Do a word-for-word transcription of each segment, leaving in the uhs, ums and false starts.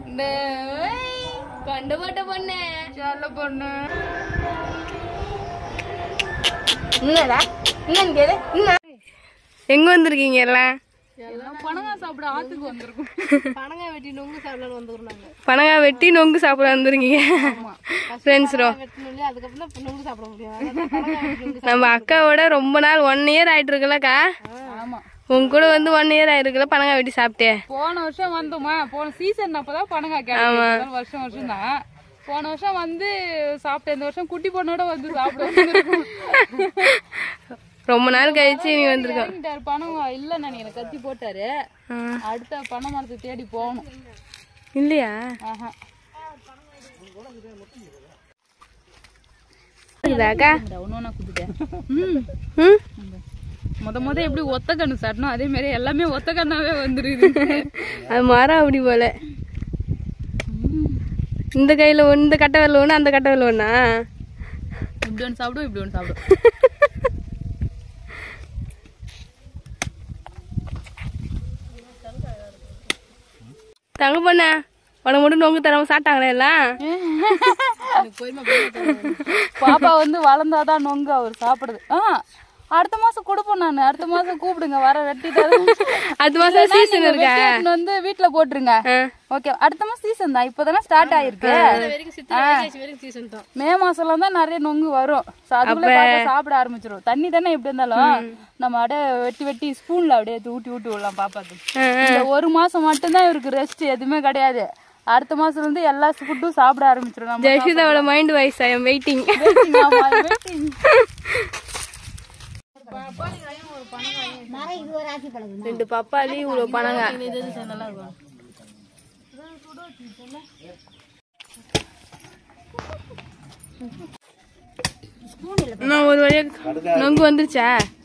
கொண்டு போட்ட பொண்ணு சொல்ல பொண்ணு எங்க வந்திருக்கீங்க எல்லாம்? பனங்காய் சாப்பிட ஆத்துக்கு வந்திருக்கோம். பனங்காய் வெட்டி நொங்கு சாப்பிடலாம் வந்துருக்காங்க. பனங்காய் வெட்டி நொங்கு சாப்பிட வந்துருக்கீங்க ஃப்ரெண்ட்ஸ். நம்ம அக்காவோட ரொம்ப நாள் ஒன் இயர் ஆயிட்டு இருக்குல்லக்கா? உங்க கூட வந்து ஒன் இயர் ஆயிருக்குல்ல பனங்காய் வெட்டி சாப்பிட்டே? போன வருஷம் வந்தோமா, போன சீசன் அப்பதான் பனங்காய் கிடைக்கும். வருஷம் வருஷம் தான். போன வருஷம் வந்து சாப்பிட்டேன். இந்த வருஷம் குட்டி பொண்ணோட வந்து சாப்பிடுவோம். ரொம்ப நாள் கழிச்சு நீ வந்திருக்க. பணம் இல்ல நினைக்கிறேன், கத்தி போட்டாரு. அடுத்த பனை மரத்தை தேடி போகணும். இல்லையா? முத முத எப்படி ஒத்த கண்ணு சாட்டணும் அதே மாதிரி எல்லாமே ஒத்த கண்ணாவே வந்துருது. அது மரம் அப்படி போல. இந்த கையில ஒண்ணு, இந்த கட்டை வரல ஒண்ணு, அந்த கட்டை வரல ஒண்ணா? இப்படி ஒன்று சாப்பிடும், இப்படி ஒன்று சாப்பிடும். தங்க பொண்ண உனக்கு மட்டும் நொங்கு தரவங்க சாப்பிட்டாங்களே எல்லாம்? பாப்பா வந்து வளர்ந்தாதான் நொங்கு அவர் சாப்பிடுது. ஆஹ் அடுத்த மாசம் கொடுப்போம். நானு அடுத்த மாசம் கூப்பிடுங்க, வர வெட்டிட்டு. அடுத்த மாசம் சீசன் இருக்கா வந்து வீட்டுல போட்டுருங்க. ஓகே, அடுத்த மாசம் சீசன் தான், இப்பதானே ஸ்டார்ட் ஆயிருக்கு. மே மாசம்ல தான் நிறைய நொங்கு வரும். சாப்பிட ஆரம்பிச்சிடும். தண்ணி தானே எப்படி இருந்தாலும் நம்ம அப்படியே வெட்டி வெட்டி ஸ்பூன்ல அப்படியே ஊட்டி ஊட்டி விடலாம் பாப்பாக்கு. இந்த ஒரு மாசம் மட்டும்தான் இவருக்கு ரெஸ்ட், எதுவுமே கிடையாது. அடுத்த மாசம் இருந்து எல்லா ஃபுட்டும் சாப்பிட ஆரம்பிச்சிடும். ஜெயசிதாவோட mind wise I am waiting. ரெண்டு பப்பாளி இவ்வளவு பனங்காய். ஒரு வழியா நொங்கு வந்துருச்சா?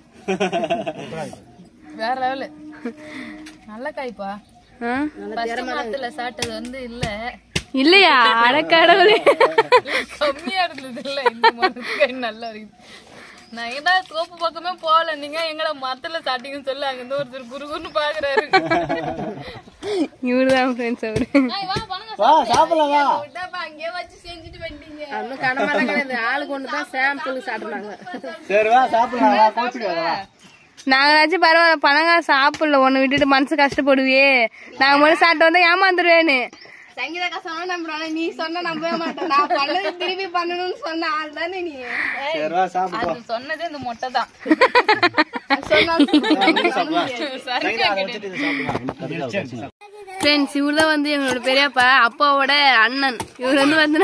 வேற லெவலு. நல்ல காய்ப்பா. சாப்பிட்டது வந்து இல்ல இல்லையா? அடக்கடவுளே, கம்மியா இருந்தது இல்ல. இந்த மாதிரி நல்லா இருக்கு. நான் ஏதா தோப்பு பக்கமே போகல, நீங்க எங்களை மரத்துல சாட்டிங்கன்னு சொல்லி அங்க இருந்து ஒருத்தர் குறுகுன்னு பாக்குறாரு. இவருதான் ஃப்ரெண்ட்ஸ். அவரு அங்கே வச்சு செஞ்சுட்டு வந்துட்டீங்க. இன்னும் கனமெல்லாம் கிடையாது, ஆளுக்கு ஒண்ணுதான் சாம்பிளுக்கு சாப்பிடுறாங்க. நாங்களாச்சும் பரவாயில்ல, பனங்காய் சாப்பிடல, ஒன்னு விட்டுட்டு மனசு கஷ்டப்படுவியே. நாங்க மட்டும் சாப்பிட்டு வந்தா ஏமாந்துருவேன்னு சங்கீதா கஷ்டமா நம்புறாங்க. நீ சொன்ன நம்பவே மாட்டேன். நான் பண்ணது திருப்பி பண்ணணும்னு சொன்ன ஆள் தானே நீ. அது சொன்னதே இந்த மொட்டை தான். ஃப்ரெண்ட்ஸ், இவர்தான் வந்து எங்களோட பெரியப்பா, அப்பாவோட அண்ணன். இவர் வந்து வந்து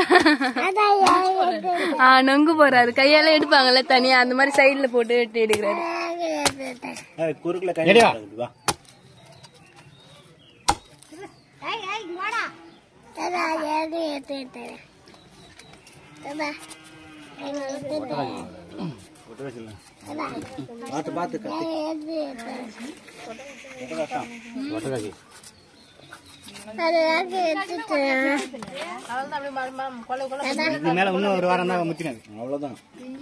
ஆஹ் நொங்கு போறாரு. கையால எடுப்பாங்கல்ல தனியா, அந்த மாதிரி சைட்ல போட்டு வெட்டி எடுக்கிறாரு. மேல இன்னும் ஒரு வாரம் தான் முத்தினது, அவ்வளவுதான்.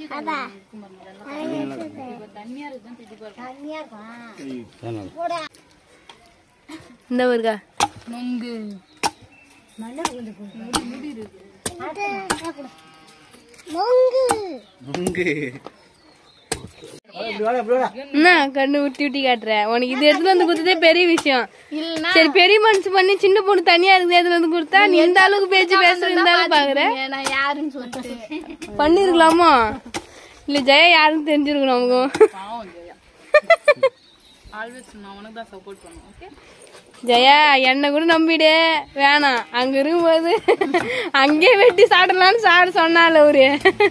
இந்த ஊருக்கா நொங்கு கண்ணு ஊட்டி ஊட்டி காட்டுற. உனக்கு இது எடுத்துட்டு வந்து கொடுத்ததே பெரிய விஷயம். சரி, பெரிய மனுஷன் பண்ணி சின்ன பொண்ணு தனியா இருக்குது எடுத்துட்டு வந்து கொடுத்தா நீ இந்த அளவுக்கு பேச்சு பேசுற, இந்த அளவுக்கு பாக்குற. நான் யாருன்னு சொல்லிட்டு பண்ணிருக்கலாமா? இல்ல ஜெயா யாருன்னு தெரிஞ்சிருக்கணும். அவங்க ஜெயா என்ன கூட நம்பிடு வேணாம். அங்க இருக்கும்போது அங்கே வெட்டி சாப்பிடலான்னு சாப்பிட சொன்னால ஒரு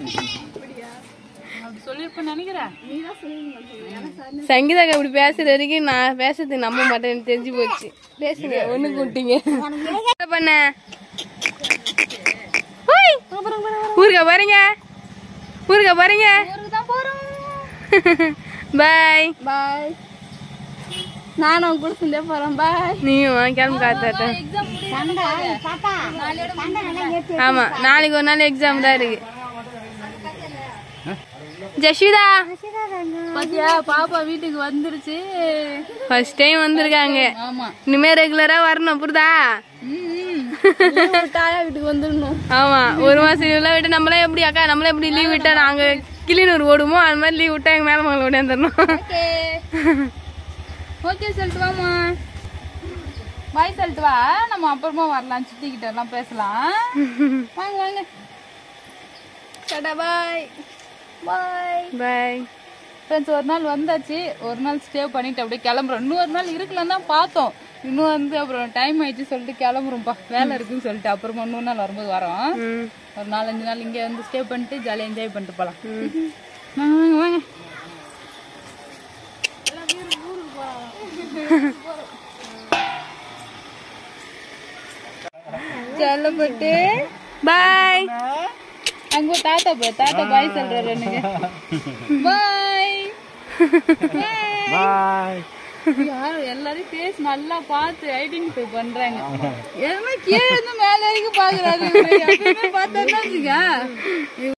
சங்கீதா இப்படி பேசுற வரைக்கும் நான் பேசுறது நம்ப மாட்டேன்னு தெரிஞ்சு போச்சு. பேசுங்க, ஒண்ணு கூட்டிங்க. பண்ண ஊருக்கா போறீங்க? ஊருக்கா போறீங்க? பாய் பாய். நானும் குடுத்துட்டே போறேன். பாய். நீயும் கிளம்பு காத்தாட்ட. ஆமா, நாளைக்கு ஒரு நாள் எக்ஸாம் தான் இருக்கு. ஜஷிதா பாத்தியா, பாப்பா வீட்டுக்கு வந்துருச்சு. ஃபர்ஸ்ட் டைம் வந்திருக்காங்க. இனிமே ரெகுலரா வரணும், புரியுதா? தாயா வீட்டுக்கு வந்துடணும். ஆமா ஒரு மாசம் லீவ்லாம் விட்டு நம்மளே எப்படி அக்கா நம்மளே எப்படி லீவ் விட்டா நாங்க கிளிநூர் ஓடுமோ அது மாதிரி லீவ் விட்டா எங்க மேல மகள் ஓடியாந்துடணும். ஓகே ஓகே சொல்லிட்டு வாமா. பாய் சொல்லிட்டு வா. நம்ம அப்புறமா வரலாம், சித்திக்கிட்ட எல்லாம் பேசலாம். வாங்க வாங்க. Tata bye bye bye friends. ஒரு நாள் வந்தாச்சு, ஒரு நாள் ஸ்டே பண்ணிட்டு அப்படியே கிளம்புறோம். இன்னொரு நாள் இருக்கலாம் தான் பார்த்தோம், இன்னும் வந்து அப்புறம் டைம் ஆயிடுச்சு சொல்லிட்டு கிளம்புறோம்ப்பா. வேலை இருக்குன்னு சொல்லிட்டு அப்புறமா இன்னொரு நாள் வரும்போது வரோம். ஒரு நாலஞ்சு நாள் இங்கே வந்து ஸ்டே பண்ணிட்டு ஜாலியாக என்ஜாய் பண்ணிட்டு போகலாம். வாங்க வாங்க. செல்லப்பட்டு பாய். அங்க தாத்தா போய் தாத்தா பாய் சொல்றாரு எனக்கு. பாய் பாய். யாரும் எல்லாரையும் பேசி நல்லா பார்த்து ஐடென்டிஃபை பண்றாங்க. ஏன்னா கீழே இருந்து மேல வரைக்கும் பாக்குறாரு. பார்த்தா